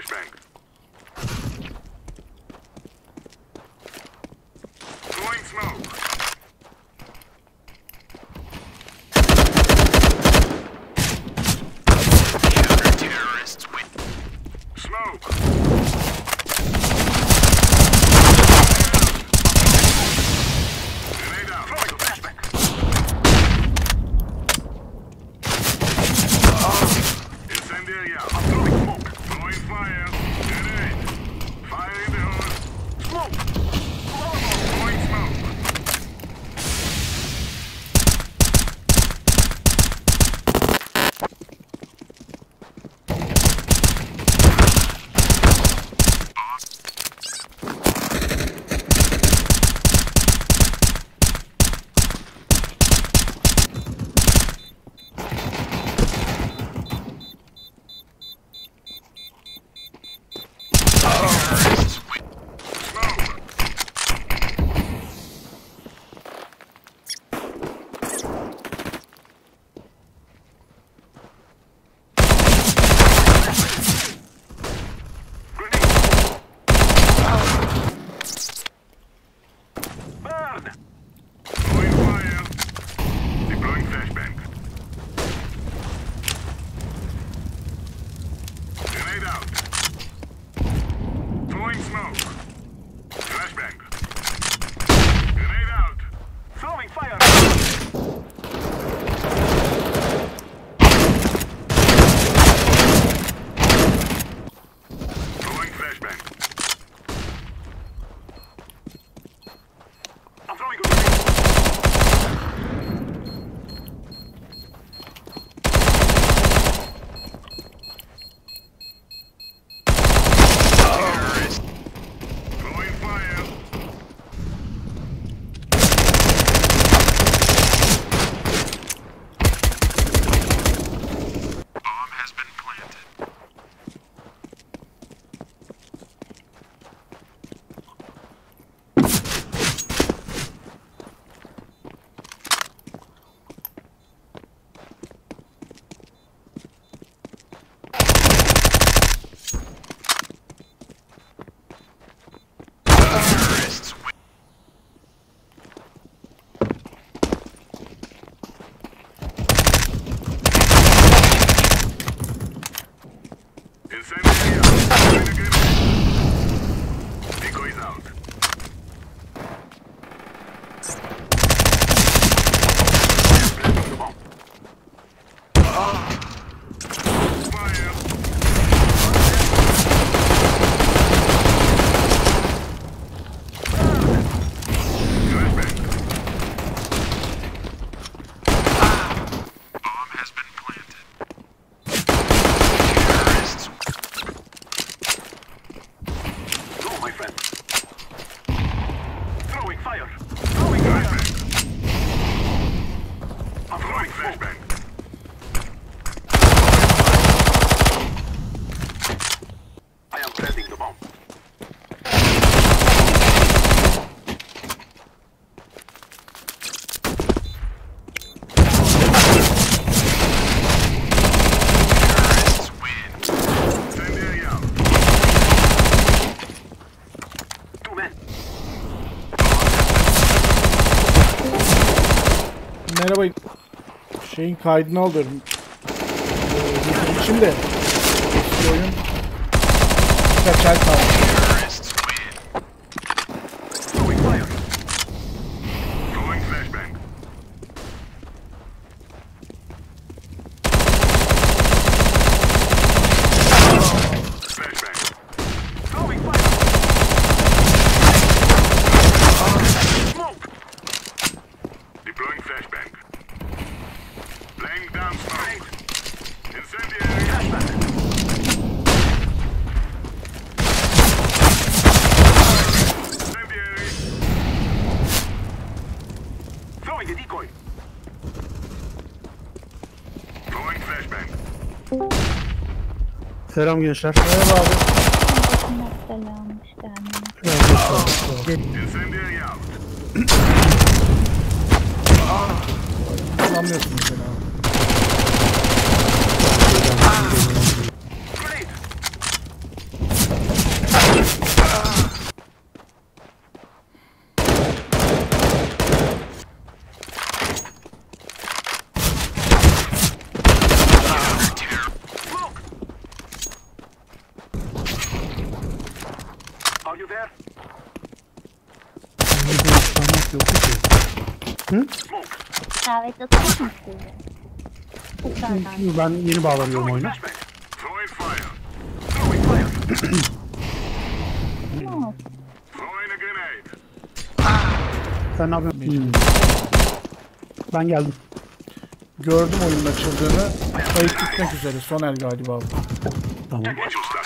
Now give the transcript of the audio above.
flashbang. Throwing smoke. Terrorists win. Smoke. Grenade out. Throwing a flashbang. Incendiary out. I'm throwing smoke. Throwing fire. Grenade. Fire in the hole. Smoke. Throwing smoke. Merhaba. Şeyin kaydını alıyorum. Şimdi eski oyun birkaç el kaldı. Selam gençler. Merhaba abi. Selam, hoş geldiniz. Anlamıyorsunuz beni abi. fire. Şimdi bu işlemek yoktu ki. Hı? Smoke. Davet atıyor musun size? Tekrardan. Ben yeni bağlanıyorum oyuna. Throwing fire. Throwing fire. Tamam. Throwing a grenade. Sen ne yapıyorsun? Ben geldim. Gördüm oyunun açıldığını. Kayıt bitmek üzere. Son el galiba bu. Tamam. Module stuck.